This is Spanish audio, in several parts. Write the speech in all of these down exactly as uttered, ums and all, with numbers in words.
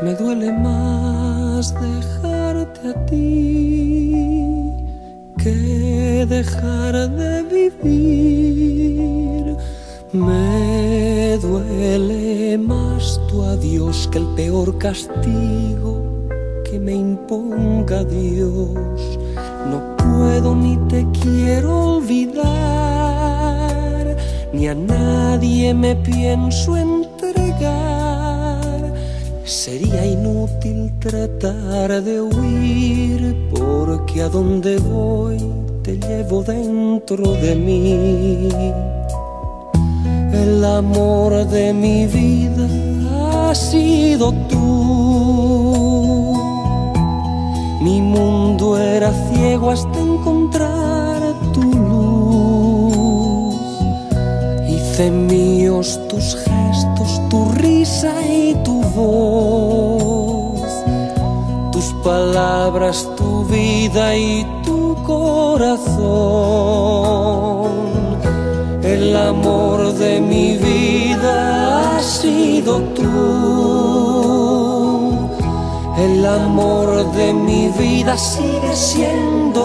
Me duele más dejarte a ti que dejar de vivir. Me duele más tu adiós que el peor castigo que me imponga Dios. No puedo ni te quiero olvidar, ni a nadie me pienso entregar. Sería inútil tratar de huir, porque a donde voy te llevo dentro de mí. El amor de mi vida has sido tú. Mi mundo era ciego hasta encontrar tu luz. Hice míos tus gestos, tu risa y tu voz, tus palabras, tu vida y tu corazón. El amor de mi vida has sido tú. El amor de mi vida sigue siendo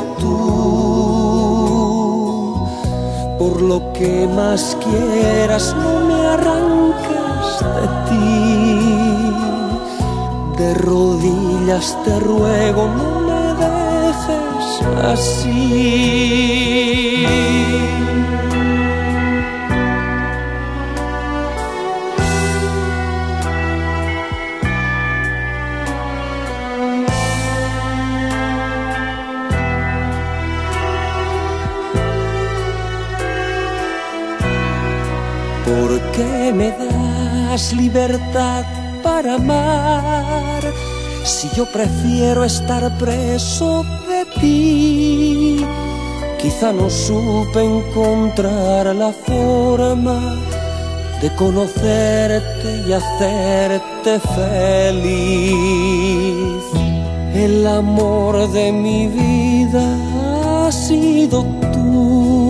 tú. Por lo que más quieras, no me arranques de ti. De rodillas te ruego, no me dejes así. ¿Por qué me das libertad para amar, si yo prefiero estar preso de ti? Quizá no supe encontrar la forma de conocerte y hacerte feliz. El amor de mi vida ha sido tú.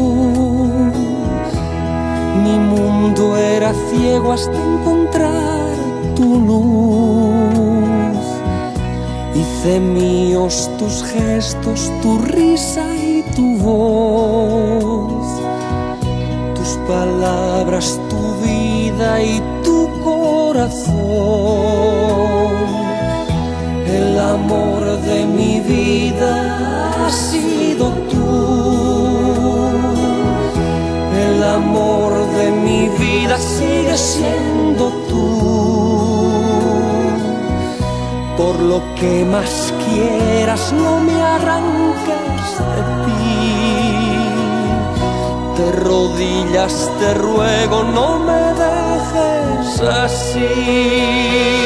Mi mundo era ciego hasta encontrar tu luz. Hice míos tus gestos, tu risa y tu voz, tus palabras, tu vida y tu corazón. El amor de mi vida ha sido tú. El amor de mi vida sigue siendo tú. Por lo que más quieras, no me arranques de ti. De rodillas te ruego, no me dejes así.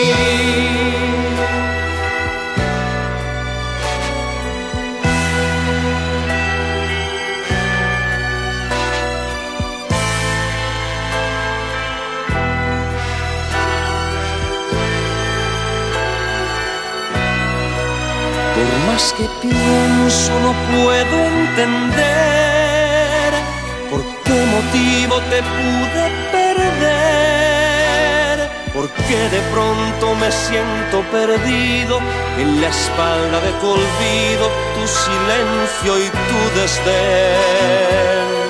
Por más que pienso no puedo entender por qué motivo te pude perder. Porque de pronto me siento perdido en la espalda de tu olvido, tu silencio y tu desdén.